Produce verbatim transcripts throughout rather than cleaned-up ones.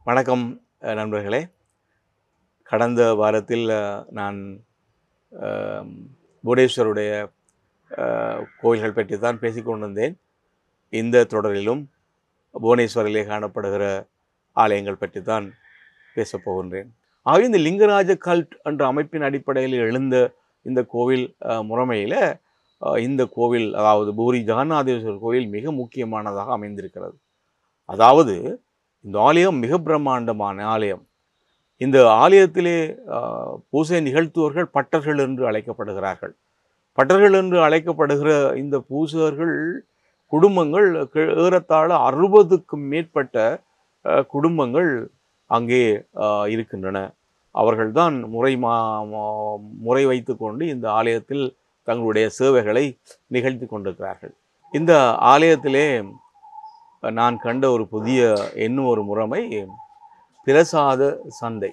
வணக்கம் அஹ் நண்பர்களே. கடந்த வாரத்தில் அஹ், நான் அஹ், புவனேஸ்வருடைய அஹ், கோயில்கள் பற்றி தான் பேசிக் கொண்டிருந்தேன். இந்த தொடரிலும் புவனேஸ்வரிலே காணப்படுகிற ஆலயங்கள் பற்றி தான் பேசப் போகின்றேன். ஆகவே இந்த லிங்கராஜ கல்ட் என்ற அமைப்பின் அடிப்படையில் எழுந்த இந்த கோவில் அஹ், முறைமையில் அஹ், இந்த கோவில், அதாவது பூரி ஜெகநாதேஸ்வரர் கோவில் மிக முக்கியமானதாக அமைந்திருக்கிறது. அதாவது இந்த ஆலயம் மிக பிரம்மாண்டமான ஆலயம். இந்த ஆலயத்திலே அஹ், பூசை நிகழ்த்துவர்கள் பட்டர்கள் என்று அழைக்கப்படுகிறார்கள். பட்டர்கள் என்று அழைக்கப்படுகிற இந்த பூசகர்கள் குடும்பங்கள் கி- ஏறத்தாழ அறுபதுக்கும் மேற்பட்ட அஹ், குடும்பங்கள் அங்கே அஹ், இருக்கின்றன. அவர்கள்தான் முறை மா மா- முறை வைத்து கொண்டு இந்த ஆலயத்தில் தங்களுடைய சேவைகளை நிகழ்த்தி கொண்டிருக்கிறார்கள். இந்த ஆலயத்திலே நான் கண்ட ஒரு புதிய இன்னும் ஒரு முறைமை பிரசாத சந்தை.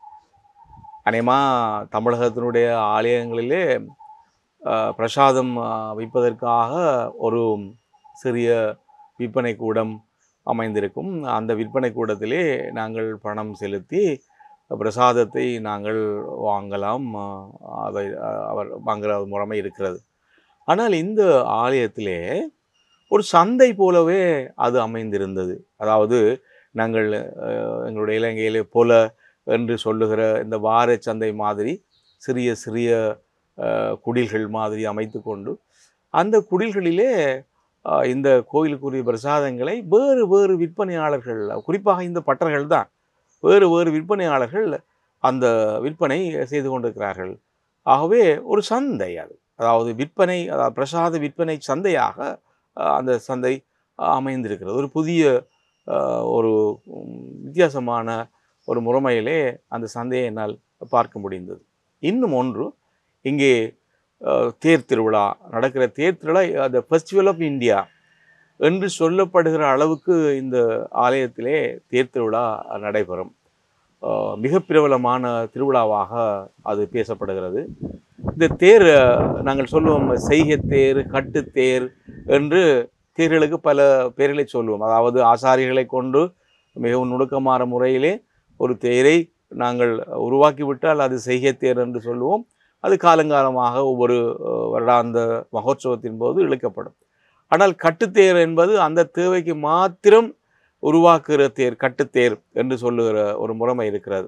அநேகமாக தமிழகத்தினுடைய ஆலயங்களிலே அஹ், பிரசாதம் அஹ், விற்பதற்காக ஒரு சிறிய விற்பனை கூடம் அமைந்திருக்கும். அந்த விற்பனை கூடத்திலே நாங்கள் பணம் செலுத்தி பிரசாதத்தை நாங்கள் வாங்கலாம். அஹ், அதை அஹ், அவர் வாங்குகிற முறைமை இருக்கிறது. ஆனால் இந்த ஆலயத்திலே ஒரு சந்தை போலவே அது அமைந்திருந்தது. அதாவது நாங்கள் அஹ், எங்களுடைய இலங்கையிலே போல என்று சொல்லுகிற இந்த வார சந்தை மாதிரி சிறிய சிறிய அஹ், குடில்கள் மாதிரி அமைத்து கொண்டு அந்த குடில்களிலே அஹ், இந்த கோயிலுக்குரிய பிரசாதங்களை வேறு வேறு விற்பனையாளர்கள், குறிப்பாக இந்த பட்டர்கள் தான், வேறு வேறு விற்பனையாளர்கள் அந்த விற்பனை செய்து கொண்டிருக்கிறார்கள். ஆகவே ஒரு சந்தை அது, அதாவது விற்பனை, அதாவது பிரசாத விற்பனை சந்தையாக அஹ், அந்த சந்தை அஹ், அமைந்திருக்கிறது. ஒரு புதிய அஹ், ஒரு உம், வித்தியாசமான ஒரு முறைமையிலே அந்த சந்தையை என்னால் பார்க்க முடிந்தது. இன்னும் ஒன்று, இங்கே அஹ், தேர் திருவிழா நடக்கிற தேர் திருவிழா, த ஃபெஸ்டிவல் ஆஃப் இந்தியா என்று சொல்லப்படுகிற அளவுக்கு இந்த ஆலயத்திலே தேர் திருவிழா நடைபெறும். அஹ், மிக பிரபலமான திருவிழாவாக அது பேசப்படுகிறது. இந்த தேர், அஹ், நாங்கள் சொல்லுவோம் செய்கைத்தேர், கட்டுத்தேர் என்று தேர்களுக்கு பல பெயர்களை சொல்லுவோம். அதாவது ஆசாரிகளை கொண்டு மிகவும் நுணுக்கமான முறையிலே ஒரு தேரை நாங்கள் உருவாக்கிவிட்டால் அது செய்கைத்தேர் என்று சொல்லுவோம். அது காலங்காலமாக ஒவ்வொரு அஹ், வருடாந்த மகோற்சவத்தின் போது இழுக்கப்படும். ஆனால் கட்டுத்தேர் என்பது அந்த தேவைக்கு மாத்திரம் உருவாக்குகிற தேர், கட்டுத்தேர் என்று சொல்லுகிற ஒரு முறைமை இருக்கிறது.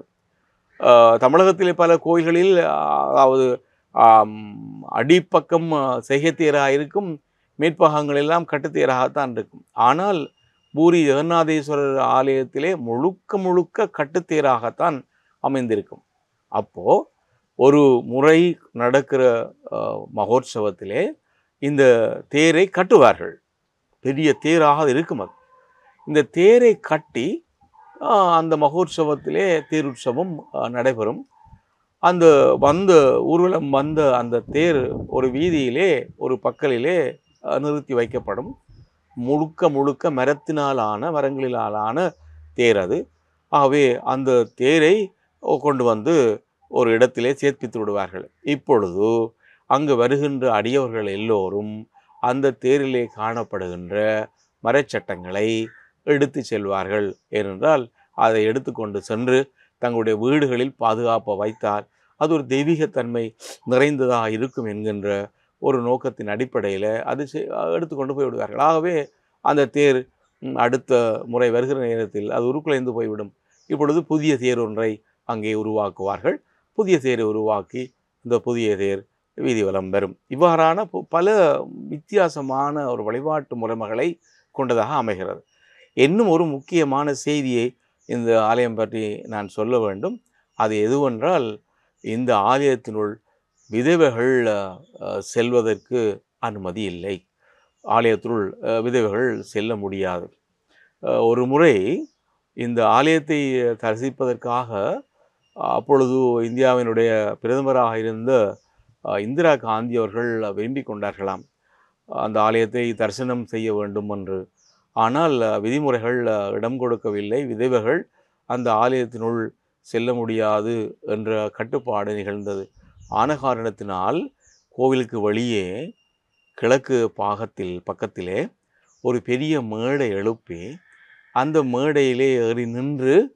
அஹ், தமிழகத்திலே பல கோயில்களில் அஹ், அதாவது ஆம், அடிப்பக்கம் அஹ், செய்கைத்தேராக இருக்கும், மேற்பகங்கள் எல்லாம் கட்டுத்தேராகத்தான் இருக்கும். ஆனால் பூரி ஜெகநாதேஸ்வரர் ஆலயத்திலே முழுக்க முழுக்க கட்டுத்தேராகத்தான் அமைந்திருக்கும். அப்போ ஒரு முறை நடக்கிற அஹ், மகோற்சவத்திலே இந்த தேரை கட்டுவார்கள். பெரிய தேராக இருக்கும் அது. இந்த தேரை கட்டி அஹ், அந்த மகோற்சவத்திலே தேருற்சவம் அஹ், நடைபெறும். அந்த வந்த ஊர்வலம் வந்த அந்த தேர் ஒரு வீதியிலே ஒரு பக்கலிலே அஹ், நிறுத்தி வைக்கப்படும். முழுக்க முழுக்க மரத்தினாலான, மரங்களிலான தேர் அது. ஆகவே அந்த தேரை கொண்டு வந்து ஒரு இடத்திலே சேர்ப்பித்து விடுவார்கள். இப்பொழுது அங்கு வருகின்ற அடியவர்கள் எல்லோரும் அந்த தேரிலே காணப்படுகின்ற மரச்சட்டங்களை எடுத்து செல்வார்கள். ஏனென்றால் அதை எடுத்துக்கொண்டு சென்று தங்களுடைய வீடுகளில் பாதுகாப்பாக வைத்தால் அது ஒரு தெய்வீகத்தன்மை நிறைந்ததாக இருக்கும் என்கின்ற ஒரு நோக்கத்தின் அடிப்படையில் அது செ- எடுத்துக்கொண்டு போய் விடுவார்கள். ஆகவே அந்த தேர் ம், அடுத்த முறை வருகிற நேரத்தில் அது உருக்குலைந்து போய்விடும். இப்பொழுது புதிய தேர் ஒன்றை அங்கே உருவாக்குவார்கள். புதிய தேரை உருவாக்கி இந்த புதிய தேர் வீதி வலம் வரும். இவ்வாறான பு- பல வித்தியாசமான ஒரு வழிபாட்டு முறைமைகளை கொண்டதாக அமைகிறது. இன்னும் ஒரு முக்கியமான செய்தியை இந்த ஆலயம் பற்றி நான் சொல்ல வேண்டும். அது எதுவென்றால், இந்த ஆலயத்தினுள் விதவைகள் அஹ், அஹ், செல்வதற்கு அனுமதி இல்லை. ஆலயத்தினுள் அஹ், விதவைகள் செல்ல முடியாது. அஹ், ஒரு முறை இந்த ஆலயத்தை தரிசிப்பதற்காக அஹ், அப்பொழுது இந்தியாவினுடைய பிரதமராக இருந்த அஹ், இந்திரா காந்தி அவர்கள் விரும்பிக் கொண்டார்களாம் அந்த ஆலயத்தை தரிசனம் செய்ய வேண்டும் என்று. ஆனால் அஹ், விதிமுறைகள் அஹ், இடம் கொடுக்கவில்லை. விதவைகள் அந்த ஆலயத்தினுள் செல்ல முடியாது என்ற கட்டுப்பாடு நிகழ்ந்தது. ஆன காரணத்தினால் கோவிலுக்கு வெளியே கிழக்கு பாகத்தில் பக்கத்திலே ஒரு பெரிய மேடை எழுப்பி அந்த மேடையிலே ஏறி நின்று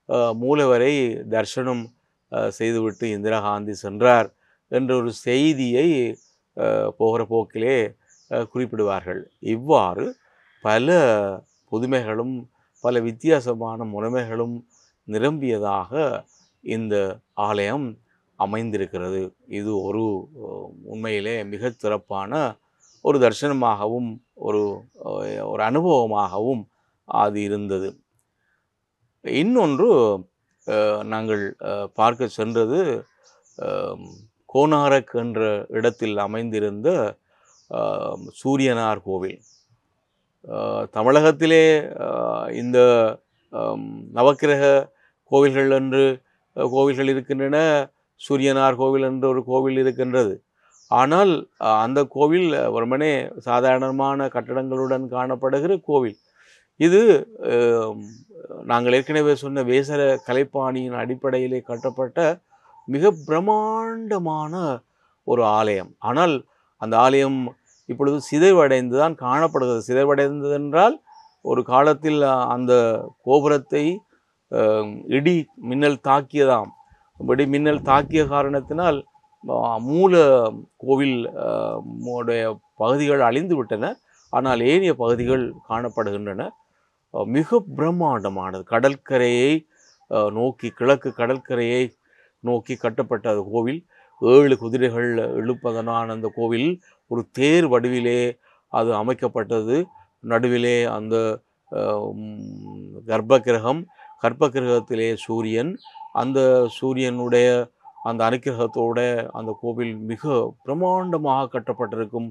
மூலவரை தரிசனம் செய்துவிட்டு இந்திரா காந்தி சென்றார் என்ற ஒரு செய்தியை போகிற போக்கிலே குறிப்பிடுவார்கள். இவ்வாறு பல புதுமைகளும் பல வித்தியாசமான முறைமைகளும் நிரம்பியதாக இந்த ஆலயம் அமைந்திருக்கிறது. இது ஒரு உண்மையிலே மிக சிறப்பான ஒரு தரிசனமாகவும் ஒரு ஒரு அனுபவமாகவும் அது இருந்தது. இன்னொன்று நாங்கள் பார்க்க சென்றது கோனாரக் என்ற இடத்தில் அமைந்திருந்த சூரியனார் கோவில். தமிழகத்திலே இந்த நவக்கிரக கோவில்கள் என்று கோவில்கள் இருக்கின்றன. சூரியனார் கோவில் என்ற ஒரு கோவில் இருக்கின்றது. ஆனால் அந்த கோவில் வெறுமனே சாதாரணமான கட்டடங்களுடன் காணப்படுகிற கோவில். இது நாங்கள் ஏற்கனவே சொன்ன வேசர கலைப்பாணியின் அடிப்படையிலே கட்டப்பட்ட மிக பிரம்மாண்டமான ஒரு ஆலயம். ஆனால் அந்த ஆலயம் இப்பொழுது சிதைவடைந்து தான் காணப்படுகிறது. சிதைவடைந்தது என்றால் ஒரு காலத்தில் அந்த கோபுரத்தை இடி மின்னல் தாக்கியதாம். இடி மின்னல் தாக்கிய காரணத்தினால் மூல கோவில் உடைய பகுதிகள் அழிந்து விட்டன. ஆனால் ஏனைய பகுதிகள் காணப்படுகின்றன. மிக பிரம்மாண்டமானது. கடற்கரையை நோக்கி கிழக்கு கடற்கரையை நோக்கி கட்டப்பட்ட அந்த கோவில். ஏழு குதிரைகள் இழுப்பதனான அந்த கோவில் ஒரு தேர் வடிவிலே அது அமைக்கப்பட்டது. நடுவிலே அந்த கர்ப்பகிரகம், கர்ப்பகிரகத்திலே சூரியன், அந்த சூரியனுடைய அந்த அனுக்கிரகத்தோட அந்த கோவில் மிக பிரம்மாண்டமாக கட்டப்பட்டிருக்கும்.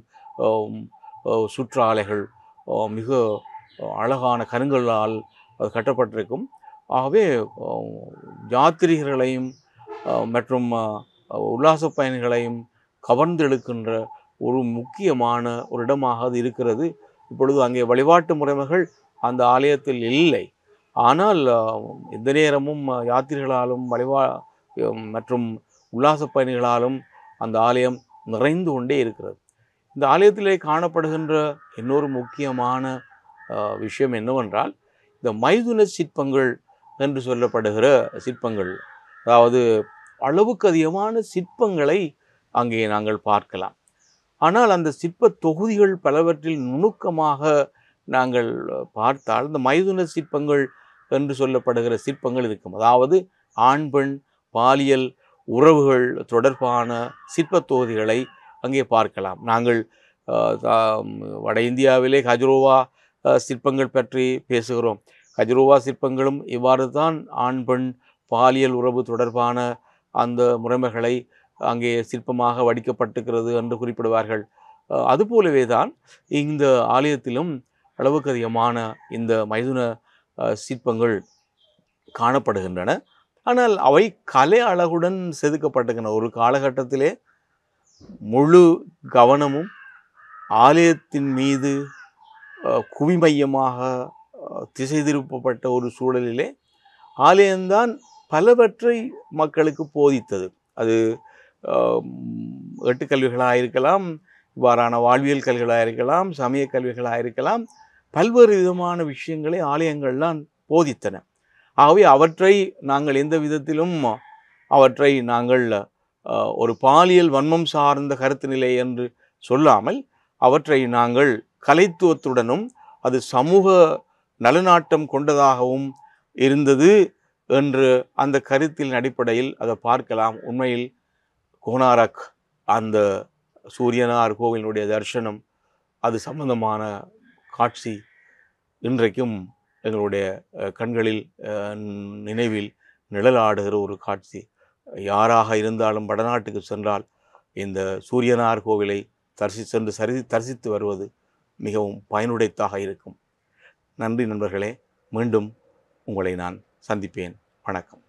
சுற்றாலைகள் மிக அழகான கருங்கல்லால் அது கட்டப்பட்டிருக்கும். ஆகவே யாத்திரிகர்களையும் மற்றும் உல்லாச பயணிகளையும் கவர்ந்தெழுக்கின்ற ஒரு முக்கியமான ஒரு இடமாக அது இருக்கிறது. இப்பொழுது அங்கே வழிபாட்டு முறைமைகள் அந்த ஆலயத்தில் இல்லை. ஆனால் எந்த நேரமும் யாத்திரிகளாலும் வழிபா மற்றும் உல்லாச பயணிகளாலும் அந்த ஆலயம் நிறைந்து கொண்டே இருக்கிறது. இந்த ஆலயத்திலே காணப்படுகின்ற இன்னொரு முக்கியமான விஷயம் என்னவென்றால், இந்த மைதுன சிற்பங்கள் என்று சொல்லப்படுகிற சிற்பங்கள், அதாவது அளவுக்கு அதிகமான சிற்பங்களை அங்கே நாங்கள் பார்க்கலாம். ஆனால் அந்த சிற்ப தொகுதிகள் பலவற்றில் நுணுக்கமாக நாங்கள் பார்த்தால் இந்த மைதுன சிற்பங்கள் என்று சொல்லப்படுகிற சிற்பங்கள் இருக்கும். அதாவது ஆண் பெண் பாலியல் உறவுகள் தொடர்பான சிற்ப தொகுதிகளை அங்கே பார்க்கலாம். நாங்கள் வட இந்தியாவிலே கஜுரோவா சிற்பங்கள் பற்றி பேசுகிறோம். கஜுரோவா சிற்பங்களும் இவ்வாறு தான் ஆண் பெண் பாலியல் உறவு தொடர்பான அந்த முறைமைகளை அங்கே சிற்பமாக வடிக்கப்பட்டிருக்கிறது என்று குறிப்பிடுவார்கள். அதுபோலவே தான் இந்த ஆலயத்திலும் அளவுக்கு அதிகமான இந்த மைதுன சிற்பங்கள் காணப்படுகின்றன. ஆனால் அவை கலை அழகுடன் செதுக்கப்பட்டிருக்கின்றன. ஒரு காலகட்டத்திலே முழு கவனமும் ஆலயத்தின் மீது குவிமையமாக திசை திருப்பப்பட்ட ஒரு சூழலிலே ஆலயம்தான் பலவற்றை மக்களுக்கு போதித்தது. அது எட்டு கல்விகளாக இருக்கலாம், இவ்வாறான வாழ்வியல் கல்விகளாக இருக்கலாம், சமய கல்விகளாக இருக்கலாம். பல்வேறு விதமான விஷயங்களை ஆலயங்கள்லாம் போதித்தன. ஆகவே அவற்றை நாங்கள் எந்த விதத்திலும் அவற்றை நாங்கள் ஒரு பாலியல் வன்மம் சார்ந்த கருத்து நிலை என்று சொல்லாமல் அவற்றை நாங்கள் கலைத்துவத்துடனும் அது சமூக நலநாட்டம் கொண்டதாகவும் இருந்தது என்று அந்த கருத்தின் அடிப்படையில் அதை பார்க்கலாம். உண்மையில் கோனாரக் அந்த சூரியனார் கோவிலுடைய தரிசனம் அது சம்பந்தமான காட்சி இன்றைக்கும் எங்களுடைய கண்களில் நினைவில் நிழலாடுகிற ஒரு காட்சி. யாராக இருந்தாலும் வடநாட்டுக்கு சென்றால் இந்த சூரியனார் கோவிலை தரிசி சென்று சரி தரிசித்து வருவது மிகவும் பயனுடையதாக இருக்கும். நன்றி நண்பர்களே. மீண்டும் உங்களை நான் சந்திப்பேன். வணக்கம்.